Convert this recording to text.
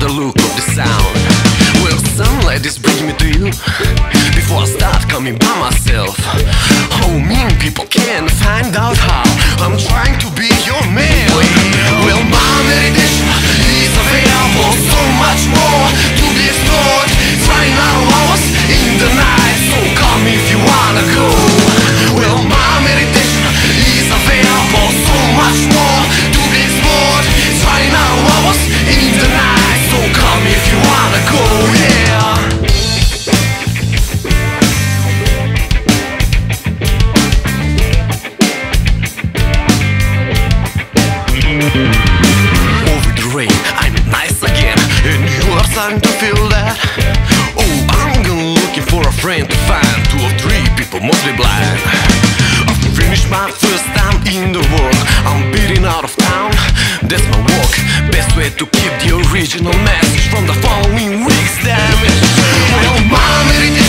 the look of the sound. Well, some ladies bring me to you before I start coming by myself. How mean people can find out how I'm trying to be your man. Well, my meditation is available, so much more to be explored. Trying out hours in the night, so come if you wanna go. Well, my meditation is available, so much more to be explored. Trying out hours in the night, so come if you wanna go, yeah. Over the rain, I'm nice again, and you are starting to feel that. Oh, I'm gonna looking for a friend to find 2 or 3 people, mostly blind. I've finished my first time in the world, I'm beating out of town. That's my walk, best way to keep the original message from the following week's damage. Well, my meditation